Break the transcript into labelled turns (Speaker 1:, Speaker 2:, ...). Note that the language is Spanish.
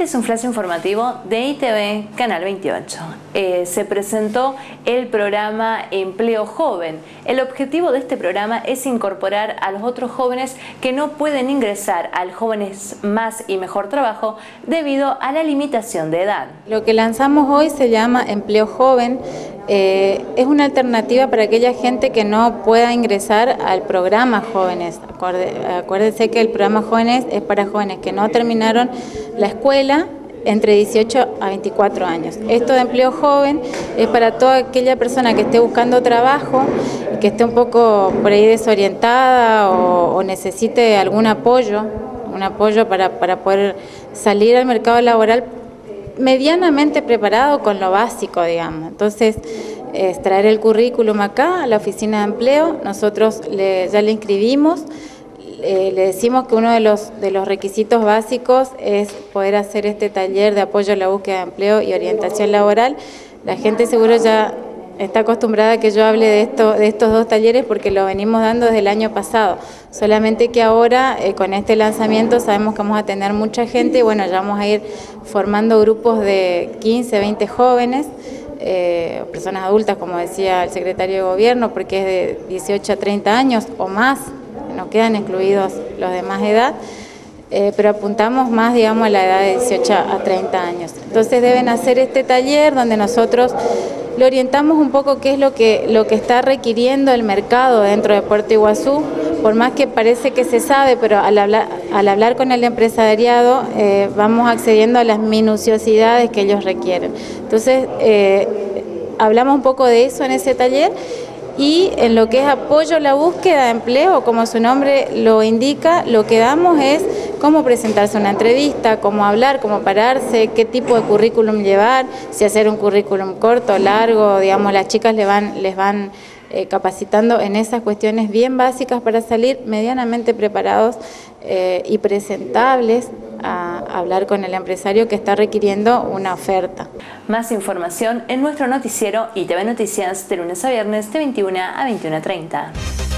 Speaker 1: es un flash informativo de ITV Canal 28. Se presentó el programa Empleo Joven. El objetivo de este programa es incorporar a los otros jóvenes que no pueden ingresar al Jóvenes Más y Mejor Trabajo debido a la limitación de edad.
Speaker 2: Lo que lanzamos hoy se llama Empleo Joven. Es una alternativa para aquella gente que no pueda ingresar al programa Jóvenes. Acuérdense que el programa Jóvenes es para jóvenes que no terminaron la escuela entre 18 a 24 años. Esto de Empleo Joven es para toda aquella persona que esté buscando trabajo, que esté un poco por ahí desorientada o necesite algún apoyo, para poder salir al mercado laboral medianamente preparado con lo básico, digamos. Entonces, es traer el currículum acá a la oficina de empleo. Nosotros ya le inscribimos, le decimos que uno de los requisitos básicos es poder hacer este taller de apoyo a la búsqueda de empleo y orientación laboral. La gente seguro ya está acostumbrada a que yo hable de estos dos talleres porque lo venimos dando desde el año pasado. Solamente que ahora con este lanzamiento sabemos que vamos a tener mucha gente y bueno, ya vamos a ir formando grupos de 15, 20 jóvenes, personas adultas, como decía el secretario de Gobierno, porque es de 18 a 30 años o más, no quedan excluidos los de más edad. Pero apuntamos más, digamos, a la edad de 18 a 30 años. Entonces deben hacer este taller donde nosotros le orientamos un poco qué es lo que está requiriendo el mercado dentro de Puerto Iguazú, por más que parece que se sabe, pero al hablar con el empresariado vamos accediendo a las minuciosidades que ellos requieren. Entonces hablamos un poco de eso en ese taller. Y en lo que es apoyo a la búsqueda de empleo, como su nombre lo indica, lo que damos es cómo presentarse a una entrevista, cómo hablar, cómo pararse, qué tipo de currículum llevar, si hacer un currículum corto, largo, digamos, las chicas les van capacitando en esas cuestiones bien básicas para salir medianamente preparados y presentables a hablar con el empresario que está requiriendo una oferta.
Speaker 1: Más información en nuestro noticiero ITV Noticias de lunes a viernes de 21 a 21:30.